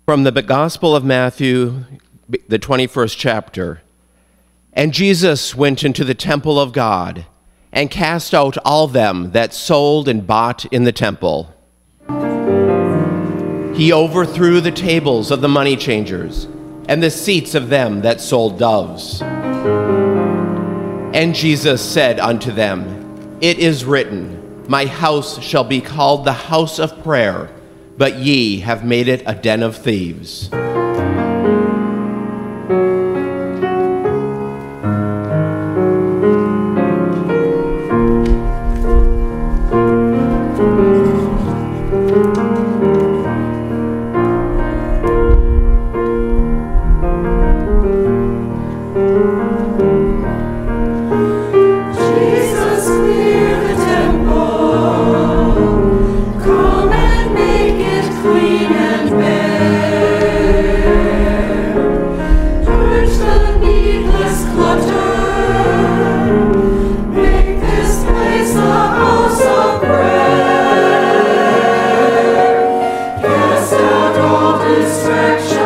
From the Gospel of Matthew, the 21st chapter. And Jesus went into the temple of God and cast out all them that sold and bought in the temple. He overthrew the tables of the money changers and the seats of them that sold doves. And Jesus said unto them, It is written, My house shall be called the house of prayer, but ye have made it a den of thieves. Distraction.